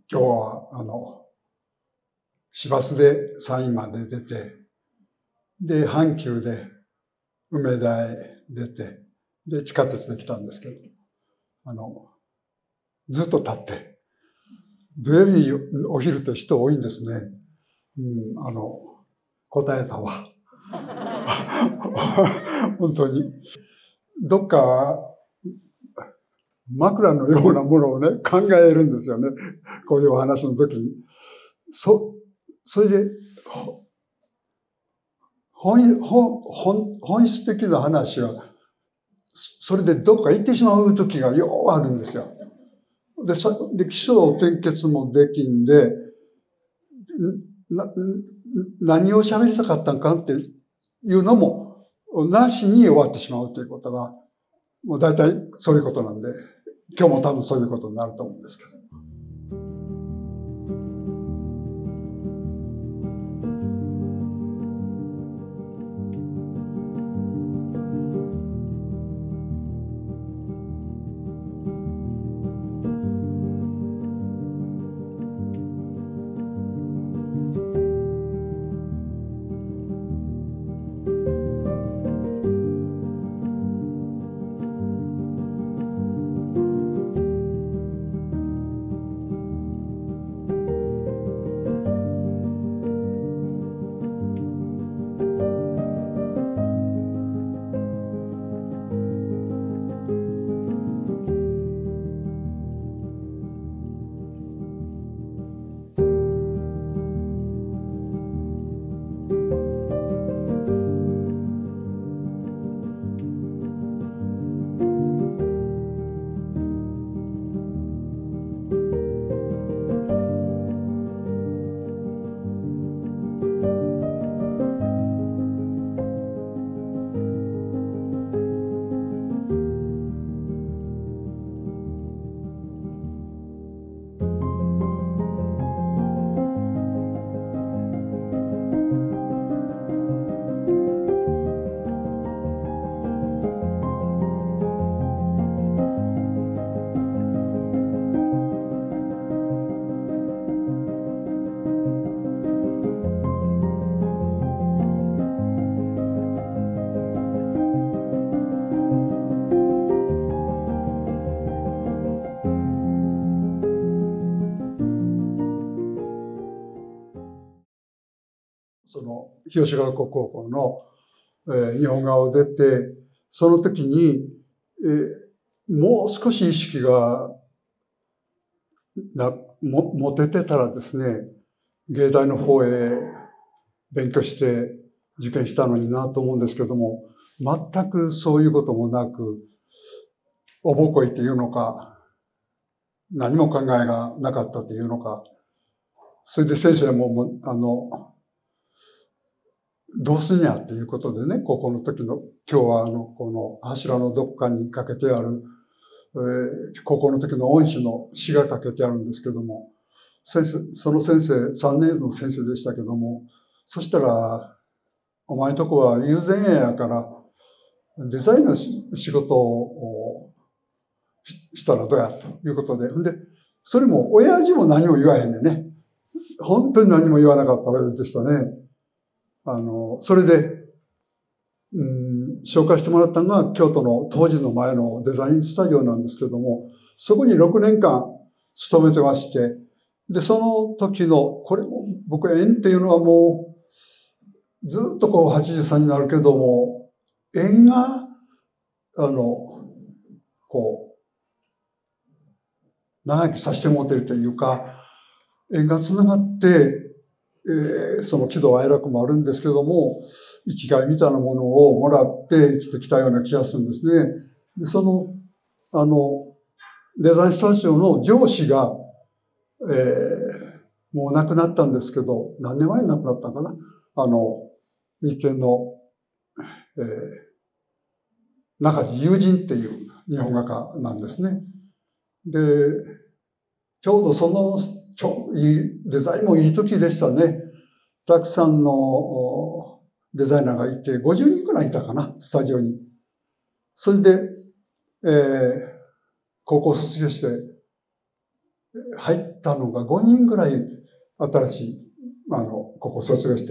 今日は市バスで山陰まで出て、で、阪急で梅田へ出て、で、地下鉄で来たんですけど、ずっと立って、土曜日お昼って人多いんですね。答えたわ。本当に。どっか枕のようなものをね、考えるんですよね。こういうお話の時に。それで、本質的な話は、それでどっか行ってしまう時がようあるんですよ。で、起承転結もできんで、何を喋りたかったんかっていうのも、なしに終わってしまうということが、もう大体そういうことなんで、今日も多分そういうことになると思うんですけど。日吉学校高校の、日本画を出て、その時に、もう少し意識が持ててたらですね、芸大の方へ勉強して受験したのになと思うんですけども、全くそういうこともなく、おぼこいっていうのか、何も考えがなかったというのか、それで先生もどうすんやっていうことでね、高校の時の、今日はこの柱のどっかにかけてある、高校の時の恩師の詩がかけてあるんですけども、その先生、3年の先生でしたけども、そしたら、お前とこは友禅やから、デザインの仕事をしたらどうやということで、で、それも親父も何も言わへんでね、本当に何も言わなかった親父でしたね。それで、紹介してもらったのが京都の当時の前のデザインスタジオなんですけども、そこに6年間勤めてまして、で、その時の、これも僕縁っていうのはもう、ずっとこう83になるけども、縁が、こう、長生きさせてもらってるというか、縁がつながって、その喜怒哀楽もあるんですけども、生きがいみたいなものをもらって生きてきたような気がするんですね。で、デザインスタジオの上司が、もう亡くなったんですけど、何年前に亡くなったのかな。日天の、中地友人っていう日本画家なんですね。で、ちょうどデザインもいい時でしたね。たくさんのデザイナーがいて、50人くらいいたかな、スタジオに。それで、高校卒業して、 入ったのが5人ぐらい新しい、ここ卒業して、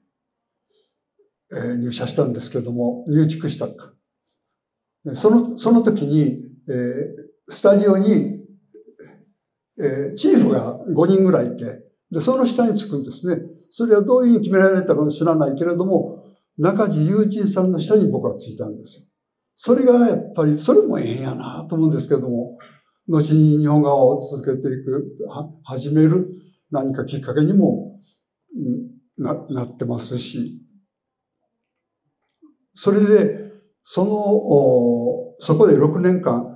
入社したんですけども、入塾した。その時に、スタジオに、チーフが5人ぐらいいて、で、その下につくんですね。それはどういうふうに決められたか知らないけれども、中地友人さんの下に僕はついたんですよ。それがやっぱり、それもええんやなと思うんですけども、後に日本画を続けていく、始める何かきっかけにもなってますし、それで、そこで6年間、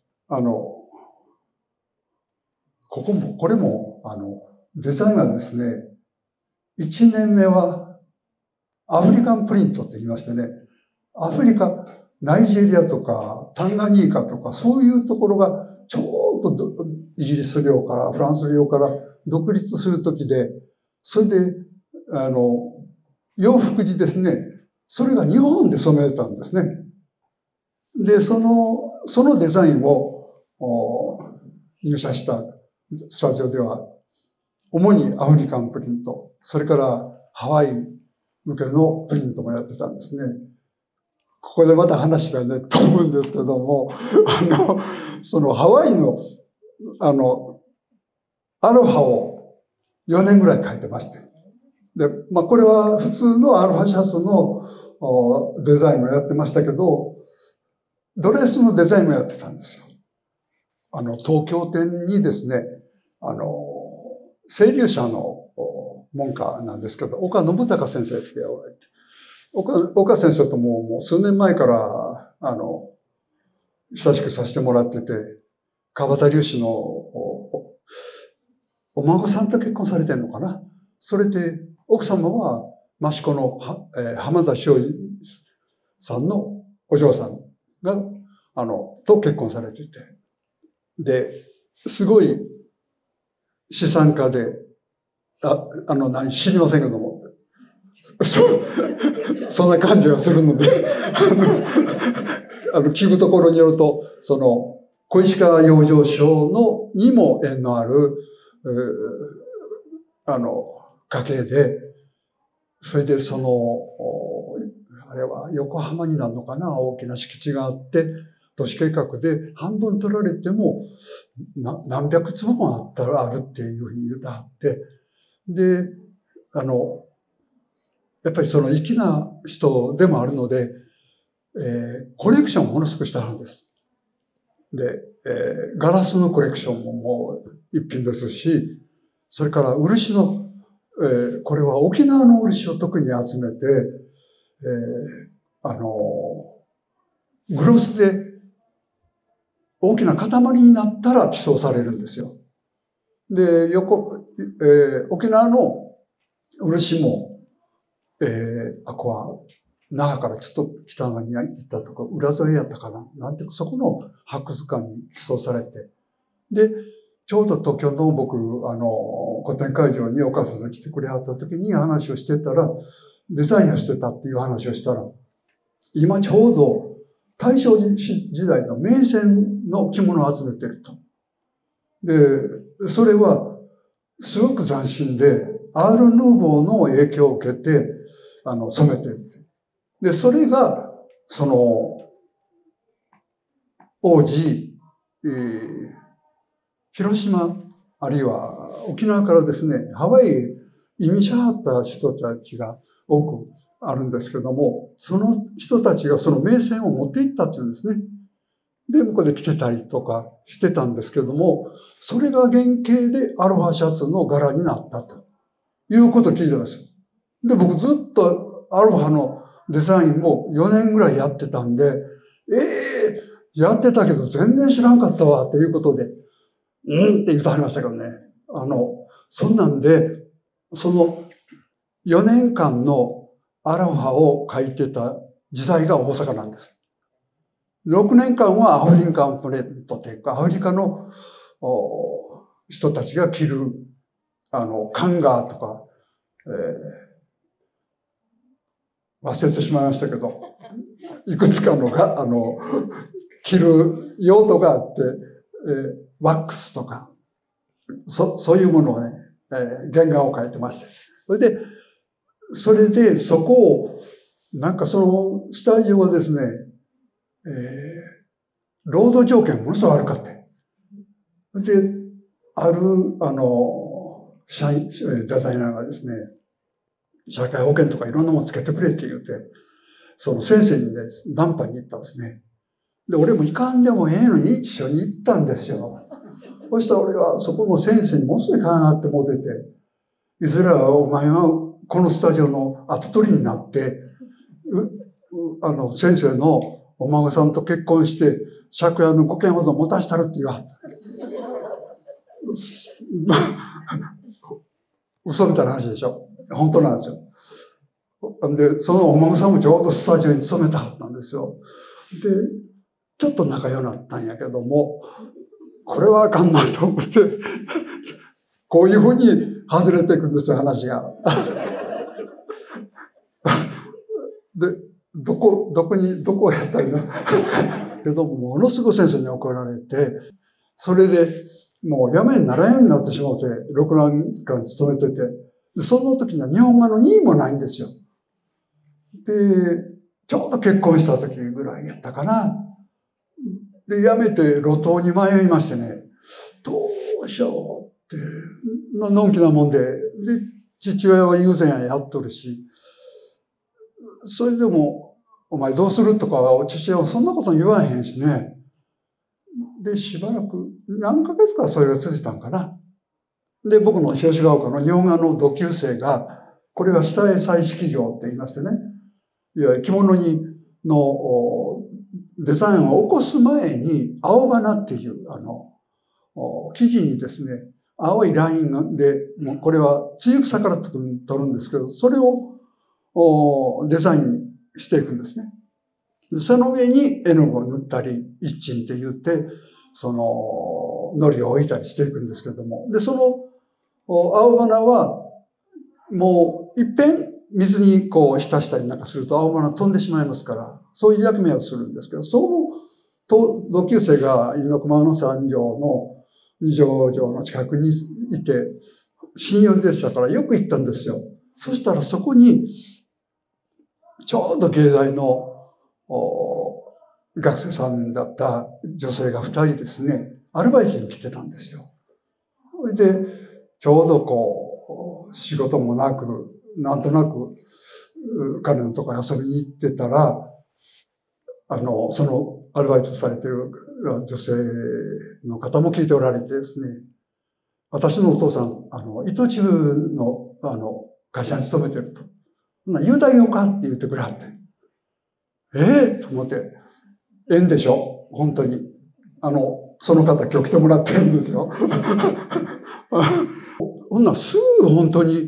これも、デザインはですね、1年目はアフリカンプリントって言いましてね、アフリカ、ナイジェリアとかタンガニーカとかそういうところがちょうどイギリス領からフランス領から独立するときで、それで、洋服地ですね、それが日本で染めたんですね。で、そのデザインを入社したスタジオでは、主にアフリカンプリント、それからハワイ向けのプリントもやってたんですね。ここでまた話がね、飛ぶんですけども、そのハワイの、アロハを4年ぐらい描いてまして。で、これは普通のアロハシャツのデザインもやってましたけど、ドレスのデザインもやってたんですよ。東京店にですね、青龍社の門下なんですけど、岡信孝先生っておられて、岡先生ともう数年前から、親しくさせてもらってて、川端隆史のお孫さんと結婚されてるのかな。それで、奥様は益子の浜田庄司さんのお嬢さんが、と結婚されていて。で、すごい資産家で、知りませんけども、そんな感じがするので、聞くところによると、小石川養生所にも縁のある、家系で、それであれは横浜になるのかな、大きな敷地があって、都市計画で半分取られても何百坪もあるっていうふうに言うてはって、で、やっぱり粋な人でもあるので、コレクションをものすごくしたんです。で、ガラスのコレクションももう一品ですし、それから漆の、これは沖縄の漆を特に集めて、グロスで大きな塊になったら寄贈されるんですよ。で、沖縄の漆も、ここは那覇からちょっと北側に行ったとこ、浦添やったかな、なんていうか、そこの博物館に寄贈されて、で、ちょうど東京の僕、個展会場に岡先生来てくれはった時に話をしてたら、デザインをしてたっていう話をしたら、今ちょうど大正時代の銘仙の着物を集めてると。で、それはすごく斬新で、アール・ヌーボーの影響を受けて、染めてる。で、それが、王子、広島、あるいは沖縄からですね、ハワイへ移民しはった人たちが多くあるんですけども、その人たちがその銘仙を持っていったっていうんですね。で、向こうで着てたりとかしてたんですけども、それが原型でアロハシャツの柄になったということを聞いてたんですよ。で、僕ずっとアロハのデザインを4年ぐらいやってたんで、やってたけど全然知らんかったわっていうことで、って言ってはりましたけどね。そんなんで、その4年間のアロハを描いてた時代が大阪なんです。6年間はアフリカンプレートというか、アフリカの人たちが着る、カンガーとか、忘れてしまいましたけど、いくつかのが、着る用途があって、ワックスとか、 そういうものをね、原画を描いてまして。それでそこを、なんかそのスタジオはですね、労働条件ものすごい悪かった。で、ある、デザイナーがですね、社会保険とかいろんなものつけてくれって言って、その先生にね、ナンパに行ったんですね。で、俺も行かんでもええのに一緒に行ったんですよ。そしたら俺はそこの先生にものすごい可愛がってもうてて、いずれはお前はこのスタジオの跡取りになって、先生のお孫さんと結婚して、借家の5件ほど持たしたるって言わはった。嘘みたいな話でしょ。本当なんですよ。で、そのお孫さんもちょうどスタジオに勤めたはったんですよ。で、ちょっと仲良くなったんやけども、これはあかんなと思って、こういうふうに外れていくんですよ、話が。で、どこをやったらいいのけども、ものすごく先生に怒られて、それでもうやめにならんようになってしまって、6年間勤めてて、その時には日本画の2位もないんですよ。で、ちょうど結婚した時ぐらいやったかな。で、辞めて路頭に迷いましてね、どうしようって、のんきなもんで、父親は友禅屋やっとるし、それでも、お前どうするとかは、父親はそんなこと言わへんしね。で、しばらく、何ヶ月かそれが続いたんかな。で、僕の東が丘の日本画の同級生が、これは下絵彩色業って言いましてね、いわゆる着物のデザインを起こす前に、青花っていう、生地にですね、青いラインで、これは露草から取るんですけど、それをデザインしていくんですね。その上に絵の具を塗ったり、一鎮って言って、その、糊を置いたりしていくんですけれども、で、その青花は、もう、いっぺん水にこう浸したりなんかすると青花飛んでしまいますから、そういう役目をするんですけど、その同級生が猪熊の三条の二条城の近くにいて、親友でしたからよく行ったんですよ。そしたらそこに、ちょうど芸大の学生さんだった女性が2人ですね、アルバイトに来てたんですよ。それで、ちょうどこう、仕事もなく、なんとなく、彼のとこ遊びに行ってたら、そのアルバイトされてる女性の方も聞いておられてですね、私のお父さん、糸中の、会社に勤めてると。言うたらよかって言ってくれはって。と思って、縁でしょ本当に。その方今日来てもらってるんですよ。ほんならすぐ本当に、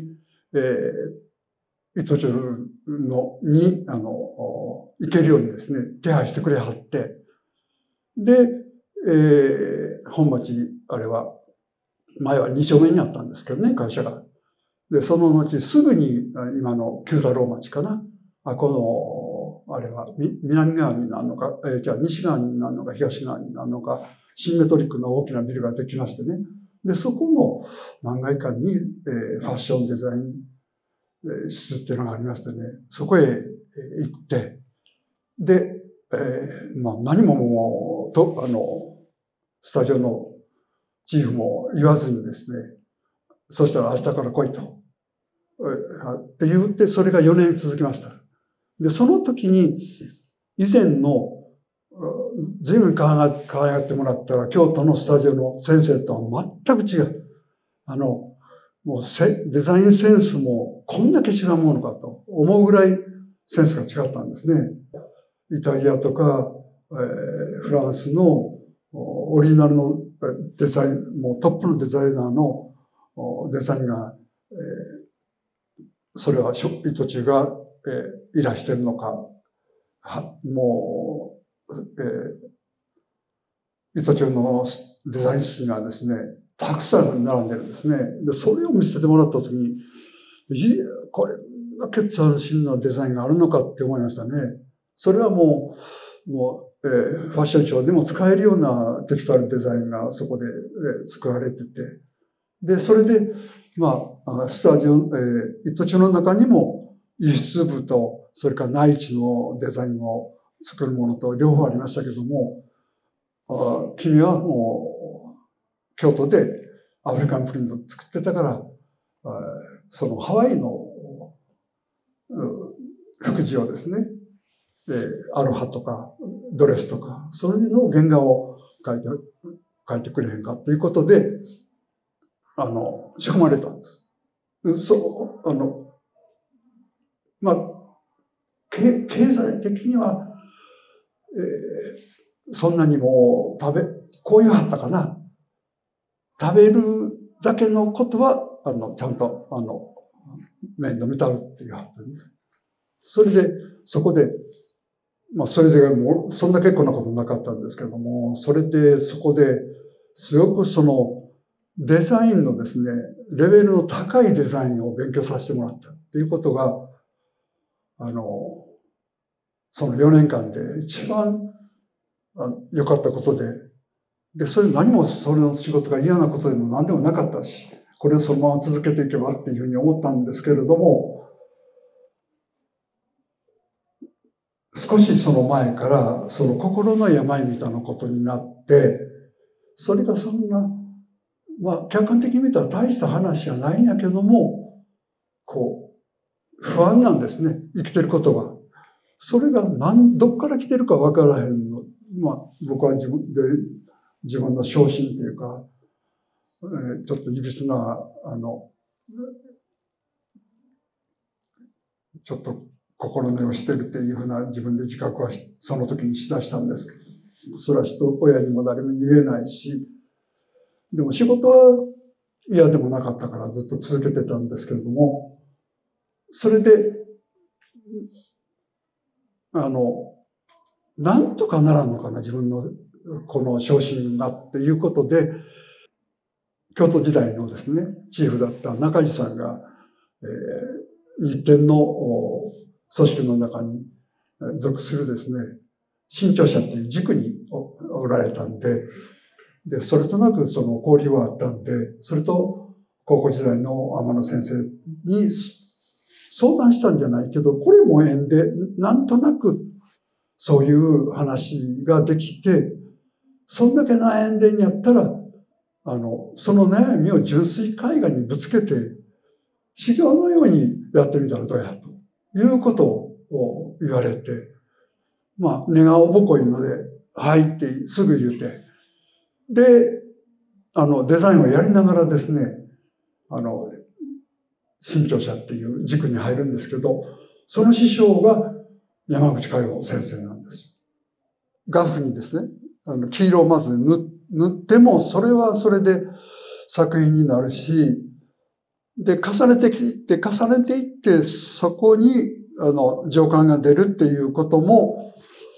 糸中に、行けるようにですね、手配してくれはって。で、本町、あれは、前は2丁目にあったんですけどね、会社が。で、その後すぐに、今の九太郎町かな。この、あれは、南側になるのか、じゃあ西側になるのか、東側になるのか、シンメトリックな大きなビルができましてね。で、そこの何階かに、ファッションデザイン室っていうのがありましてね、そこへ行って、で、何ももう、スタジオのチーフも言わずにですね、そしたら明日から来いと。って言って、それが4年続きました。で、その時に、以前の、随分可愛がってもらったら、京都のスタジオの先生とは全く違う。もうデザインセンスもこんだけ違うものかと思うぐらいセンスが違ったんですね。イタリアとか、フランスのオリジナルのデザイン、もうトップのデザイナーのデザインが、それは糸中が、依頼してるのか、もう、糸中のデザイン室がですね、たくさん並んでるんですね。で、それを見せてもらったときに、いや、これだけ斬新なデザインがあるのかって思いましたね。それはもう、ファッションショーでも使えるようなテキスタイルデザインがそこで、作られてて、 で、それで、スタジオ、糸地の中にも輸出部と、それから内地のデザインを作るものと両方ありましたけども、君はもう京都でアフリカンプリントを作ってたから、そのハワイの服地をですね、アロハとかドレスとか、それの原画を描いてくれへんかということで、仕込まれたんです。経済的には、そんなにもこういうはったかな。食べるだけのことは、ちゃんと、面倒見たるっていうはったんです。それで、そこで、それでもう、そんな結構なことなかったんですけども、それで、そこで、すごくその、デザインのですね、レベルの高いデザインを勉強させてもらったっていうことが、その4年間で一番良かったことで、それ何もそれの仕事が嫌なことでも何でもなかったし、これをそのまま続けていけばっていうふうに思ったんですけれども、少しその前から、その心の病みたいなことになって、それがそんな、客観的に見たら大した話じゃないんやけども、不安なんですね、生きてることが。それがどっから来てるかわからへんの。僕は自分の昇進というか、ちょっといびつな、ちょっと心根をしてるっていうふうな自分で自覚はその時にしだしたんですけど、それは親にも誰も言えないし、でも仕事は嫌でもなかったからずっと続けてたんですけれども、それで、なんとかならんのかな、自分のこの昇進がっていうことで、京都時代のですね、チーフだった中地さんが、日展の組織の中に属するですね、新潮社っていう塾におられたんで、それとなくその交流はあったんで、それと高校時代の天野先生に相談したんじゃないけど、これも縁で、なんとなくそういう話ができて、そんだけ悩んでんやったら、その悩みを純粋絵画にぶつけて、修行のようにやってみたらどうや、ということを言われて、根がおぼこいので、はいってすぐ言うて、で、デザインをやりながらですね、新潮社っていう塾に入るんですけど、その師匠が山口佳代先生なんです。画布にですね、黄色をまず塗っても、それはそれで作品になるし、で、重ねていって、そこに、情感が出るっていうことも、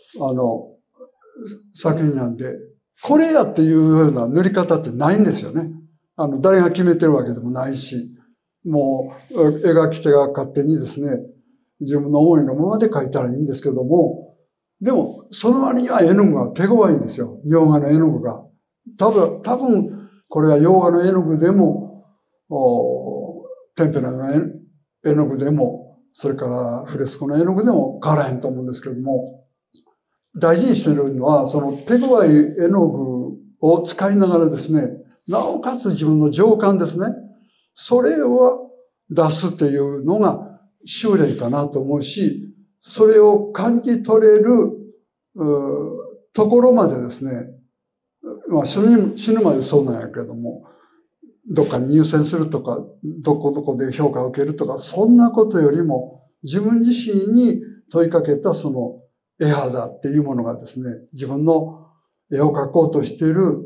作品なんで、これやっていうような塗り方ってないんですよね。誰が決めてるわけでもないし、もう、描き手が勝手にですね、自分の思いのままで描いたらいいんですけども、でも、その割には絵の具が手強いんですよ。洋画の絵の具が。多分、これは洋画の絵の具でも、テンペラの絵の具でも、それからフレスコの絵の具でも変わらへんと思うんですけども、大事にしているのは、その手強い絵の具を使いながらですね、なおかつ自分の情感ですね、それを出すっていうのが修練かなと思うし、それを感じ取れるところまでですね、死ぬまでそうなんやけども、どっかに入選するとか、どこで評価を受けるとか、そんなことよりも、自分自身に問いかけたその絵肌っていうものがですね、自分の絵を描こうとしている、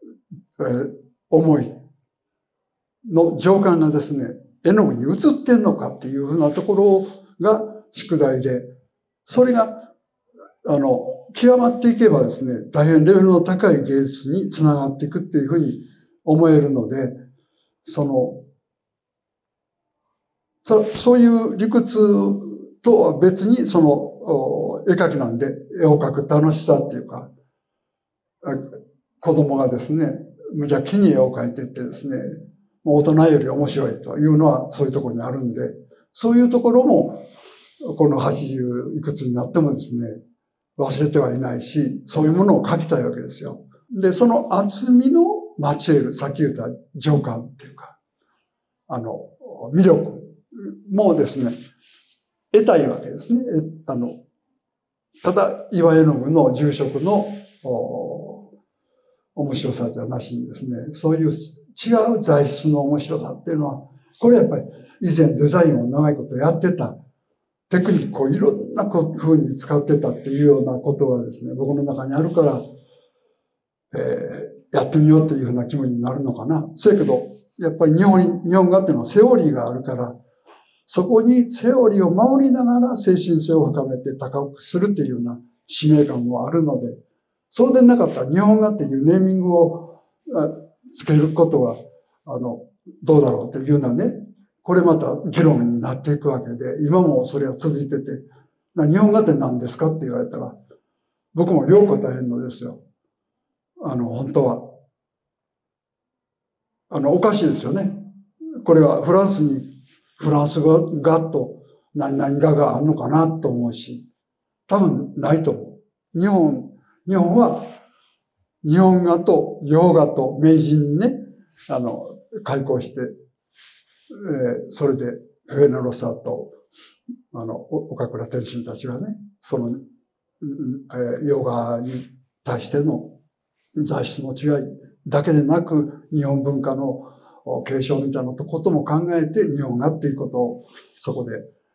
思いの情感がですね、絵の具に映ってんのかっていうふうなところが宿題で、それが、極まっていけばですね、大変レベルの高い芸術につながっていくっていうふうに思えるので、そういう理屈とは別に、絵描きなんで、絵を描く楽しさっていうか、子供がですね、無邪気に絵を描いていってですね、 大人より面白いというのはそういうところにあるんで、そういうところも、この80いくつになってもですね、忘れてはいないし、そういうものを書きたいわけですよ。で、その厚みのマチエル、さっき言った情感っていうか、魅力もですね、得たいわけですね。ただ、岩絵の具の住職の面白さじゃなしにですね、そういう違う材質の面白さっていうのは、これやっぱり以前デザインを長いことやってた、テクニックをいろんな風に使ってたっていうようなことがですね、僕の中にあるから、やってみようというふうな気分になるのかな。そうやけど、やっぱり日本画っていうのはセオリーがあるから、そこにセオリーを守りながら精神性を深めて高くするっていうような使命感もあるので、そうでなかったら日本画っていうネーミングをつけることは、どうだろうっていうようなね、これまた議論になっていくわけで、今もそれは続いてて、日本画って何ですかって言われたら、僕もよう答えるのですよ。本当は。おかしいですよね。これはフランス語がと何々画があるのかなと思うし、多分ないと思う。日本は日本画と洋画と明治にね、開校して、それでフェーネロサと、岡倉天心たちがね、その、洋画に対しての材質の違いだけでなく、日本文化の継承みたいなことも考えて、日本画っていうことをそこで、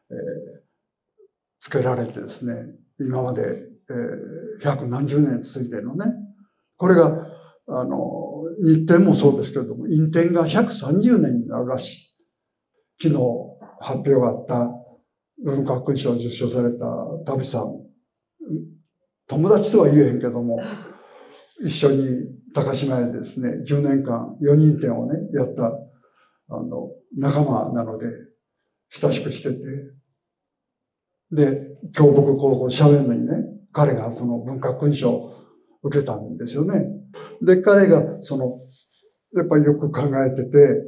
つけられてですね、今まで、百何十年続いているのね。これが、日展もそうですけれども、院展が130年になるらしい。昨日発表があった文化勲章を受章された旅さん、友達とは言えへんけども、一緒に高島屋でですね、10年間4人展をね、やった、仲間なので、親しくしてて、で、今日僕こう喋るのにね、彼がその文化勲章を受けたんですよね。で、彼がやっぱりよく考えてて、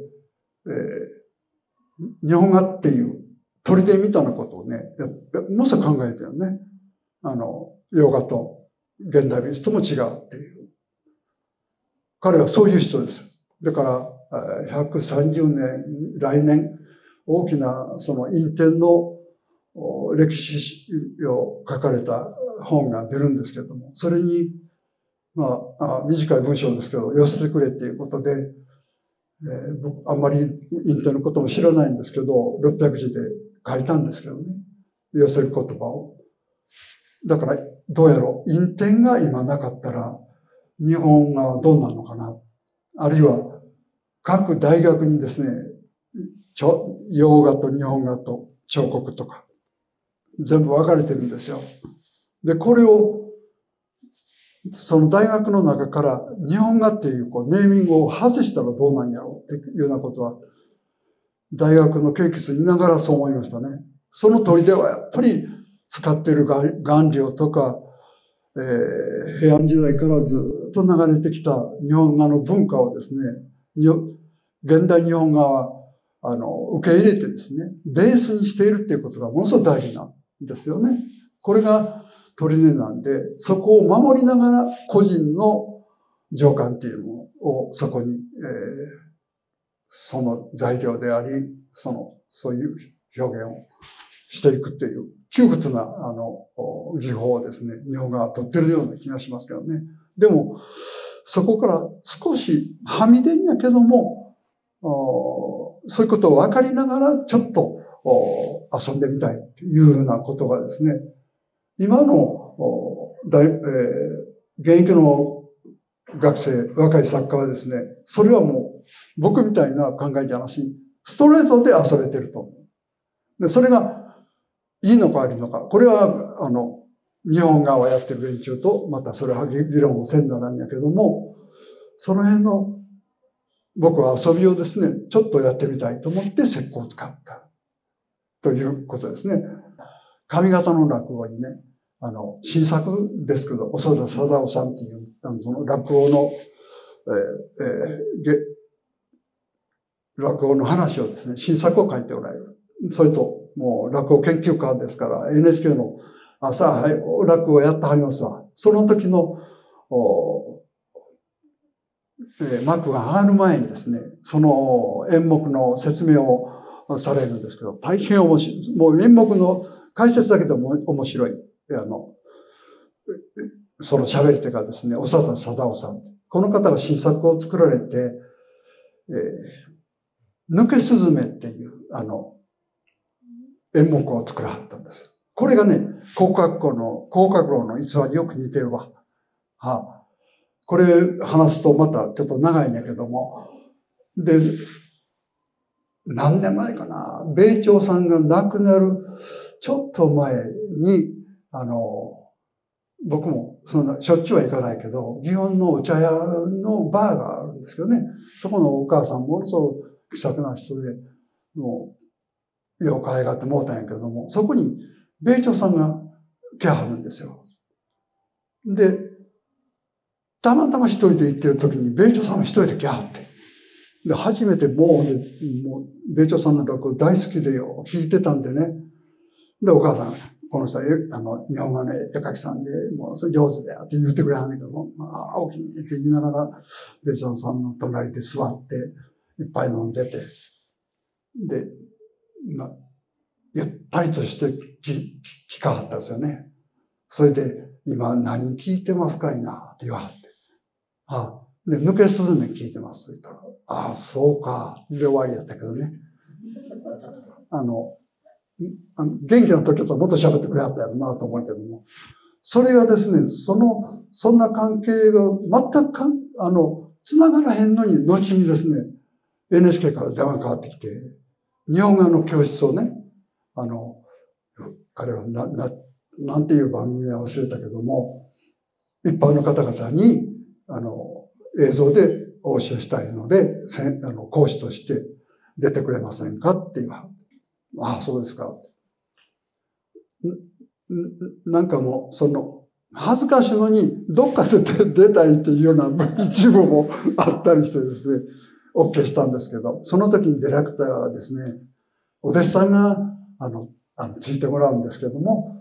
日本画っていう砦みたいなことをね、もさ考えてるよね。洋画と現代美術とも違うっていう。彼はそういう人です。だから、130年、来年、大きなその院展の歴史を書かれた本が出るんですけれども、それに、短い文章ですけど、寄せてくれっていうことで、僕、あんまり院展のことも知らないんですけど、600字で書いたんですけどね。寄せる言葉を。だから、どうやろう。院展が今なかったら、日本がどうなるのかな。あるいは、各大学にですね、洋画と日本画と彫刻とか、全部分かれてるんですよ。で、これを、その大学の中から日本画っていうネーミングを外したらどうなんやろうっていうようなことは、大学の研究室にいながらそう思いましたね。その砦はやっぱり使っている顔料とか、平安時代からずっと流れてきた日本画の文化をですね、現代日本画は受け入れてですね、ベースにしているっていうことがものすごく大事なんですよね。これが砦なんで、そこを守りながら個人の情感っていうのをそこに、その材料であり、そういう表現をしていくっていう窮屈な技法をですね、日本が取ってるような気がしますけどね。でも、そこから少しはみ出んやけども、そういうことを分かりながらちょっと遊んでみたいっていうようなことがですね、今の現役の学生、若い作家はですね、それはもう僕みたいな考えじゃなし、ストレートで遊べてると思う。で、それがいいのか悪いのか、これは日本側をやってる連中とまたそれは議論をせんならんやけども、その辺の僕は遊びをですね、ちょっとやってみたいと思って石膏を使ったということですね。上方の落語にね、新作ですけど、長田貞夫さんっていう、その落語の、 落語の話をですね、新作を書いておられる。それと、もう落語研究家ですから、NHK の朝、はい、落語をやってはりますわ。その時の、幕が上がる前にですね、その演目の説明をされるんですけど、大変面白い。もう演目の解説だけでも面白い。その喋り手がですね、長田貞夫さん。この方が新作を作られて、抜けすずめっていう、演目を作らはったんです。これがね、広角楼の逸話によく似てるわ。はあ、これ話すとまたちょっと長いんだけども、で、何年前かな、米朝さんが亡くなるちょっと前に、僕もそんなしょっちゅうは行かないけど、祇園のお茶屋のバーがあるんですけどね、そこのお母さんもそう気さくな人で、もう、よく可愛がってもうたんやけども、そこに米朝さんが来はるんですよ。で、たまたま一人で行ってる時に、米朝さんが一人で来はって。で、初めてもう、米朝さんの落語大好きでよ、聞いてたんでね。で、お母さん、この人は、日本語の絵描きさんで、もう、それ上手だよって言ってくれはんねんけども、ああ、お気に入りって言いながら、米朝さんの隣で座って、いっぱい飲んでて、で、ゆったりとして聞かはったんですよね。それで、今何聞いてますかいなって言わはって。で、抜けすずめ聞いてますって言ったら、ああ、そうか。で終わりやったけどね。元気な時だともっと喋ってくれはったやろなと思うけども。それがですね、そんな関係が全く繋がらへんのに、後にですね、NHK から電話がかかってきて、日本語の教室をね、あれはなんていう番組は忘れたけども、一般の方々に、映像でお教えしたいので、講師として出てくれませんかって言われて、ああ、そうですか。なんかもう、恥ずかしいのに、どっかで出たいっていうような一部もあったりしてですね、OK したんですけど、その時にディレクターがですね、お弟子さんが、ついてもらうんですけども、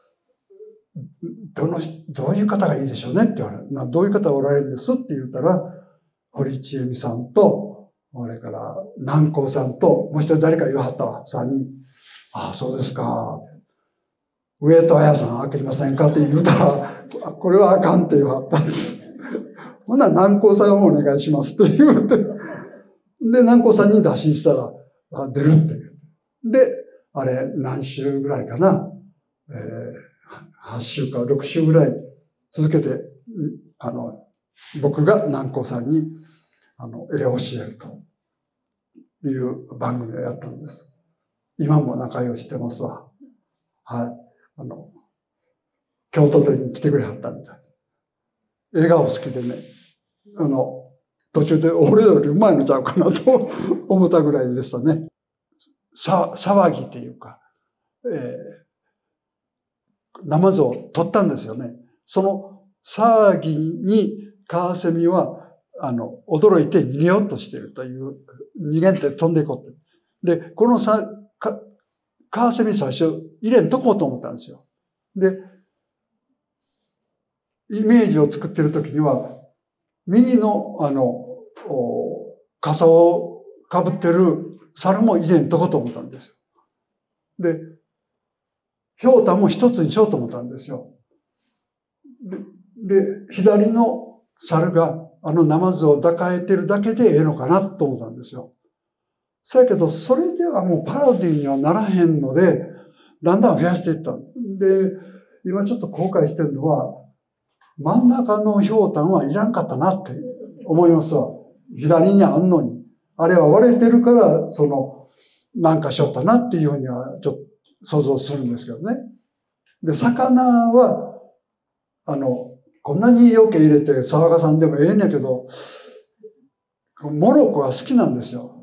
どういう方がいいでしょうねって言われる。どういう方がおられるんですって言ったら、堀ちえみさんと、それから南光さんと、もう一人誰か言わはったわ、3人。ああ、そうですか。上戸彩さん開けませんかって言うたら、これはあかんって言わはったんです。ほんなら南光さんをお願いしますって言うて。で、南光さんに打診したら、出るって言う。で、あれ、何週ぐらいかな。8週か6週ぐらい続けて、僕が南光さんに、絵を教えるという番組をやったんです。今も仲良ししてますわ。はい。京都店に来てくれはったみたい。映画を好きでね、途中で俺よりうまいのちゃうかなと思ったぐらいでしたね。騒ぎっていうか、ナマズを取ったんですよね。その騒ぎにカワセミは、驚いて逃げようとしているという、逃げんって飛んでいこうって。で、このカワセミ最初入れんとこうと思ったんですよ。で、イメージを作ってる時には、右の、傘をかぶってる猿も入れんとこと思ったんですよ。で、ひょうたんも一つにしようと思ったんですよ。で、左の猿がナマズを抱えてるだけでええのかなと思ったんですよ。そやけど、それではもうパロディにはならへんので、だんだん増やしていった。で、今ちょっと後悔してるのは、真ん中のひょうたんはいらんかったなって思いますわ。左にあんのに。あれは割れてるから、なんかしよったなっていうふうにはちょっと想像するんですけどね。で、魚は、こんなに余計入れて騒がさんでもええんやけど、モロコが好きなんですよ。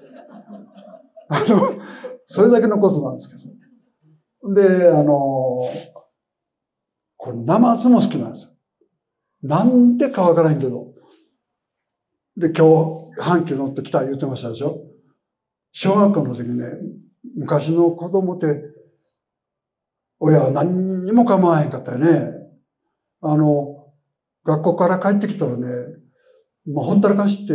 それだけのことなんですけど。で、このナマズも好きなんですよ。なんでかわからへんけど。で、今日、阪急乗ってきた言ってましたでしょ。 小学校の時にね、昔の子供って、親は何にも構わへんかったよね。学校から帰ってきたらね、ほったらかして、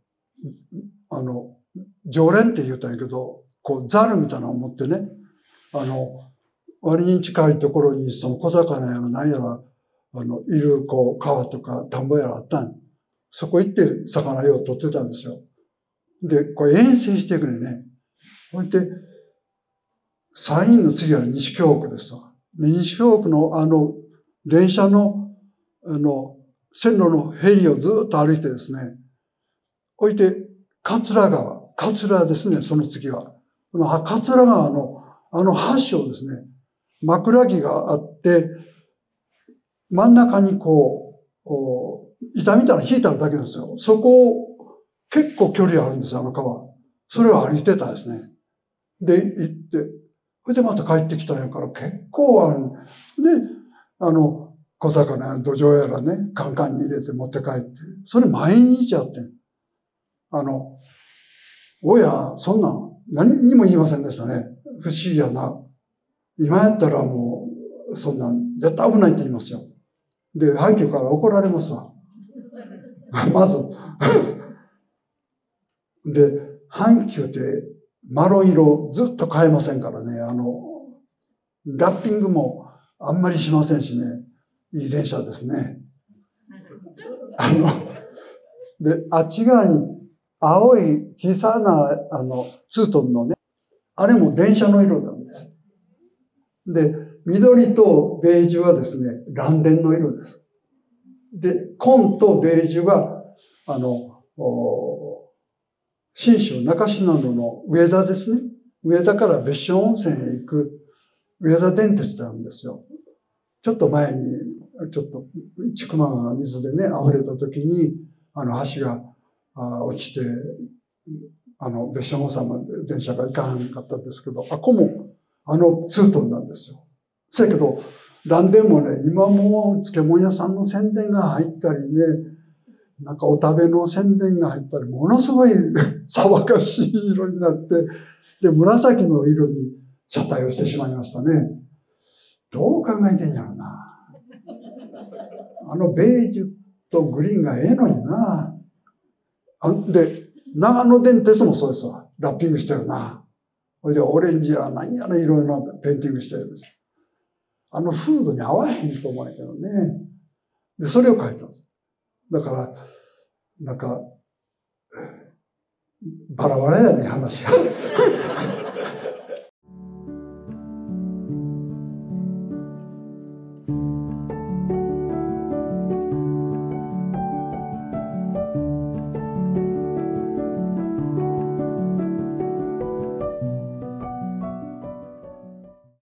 常連って言うたんやけど、こう、ザルみたいなのを持ってね、割に近いところに、その小魚やら何やら、いる、こう、川とか田んぼやらあったん。そこ行って魚よう取ってたんですよ。で、これ遠征してくれね。そして、山陰の次は西京区ですわ。西京区の電車の、線路のヘリをずっと歩いてですね、置いて、桂川、桂ですね、その次は。桂川の橋をですね、枕木があって、真ん中にこう、板みたいなの引いてあるだけですよ。そこを結構距離あるんですよ、あの川。それを歩いてたですね。で、行って、それでまた帰ってきたんやから結構ある。で、小魚や土壌やらね、カンカンに入れて持って帰って、それ毎日やってん。親、そんなん何にも言いませんでしたね。不思議やな。今やったらもう、そんなん絶対危ないって言いますよ。で、阪急から怒られますわ。まず。で、阪急ってマロン色ずっと変えませんからね。ラッピングもあんまりしませんしね。いい電車ですね。で、あっち側に青い小さな、ツートンのね、あれも電車の色なんです。で、緑とベージュはですね、蓝電の色です。で、紺とベージュが、信州中信濃の上田ですね。上田から別所温泉へ行く上田電鉄なんですよ。ちょっと前に、ちょっと、千曲川が水でね、溢れた時に、橋が落ちて、別所温泉まで電車が行かなかったんですけど、あこも、ツートンなんですよ。そやけど、蘭電もね、今も漬物屋さんの宣伝が入ったりね、なんかお食べの宣伝が入ったり、ものすごい騒がしい色になって、で、紫の色に車体をしてしまいましたね。どう考えてんやろな。ベージュとグリーンがええのにな。で、長野電鉄もそうですわ。ラッピングしてるな。それでオレンジや何やらいろいろなペインティングしてるんです。フードに合わへんと思うんやけどね。で、それを書いたんです。だから、なんか、バラバラやね、話が。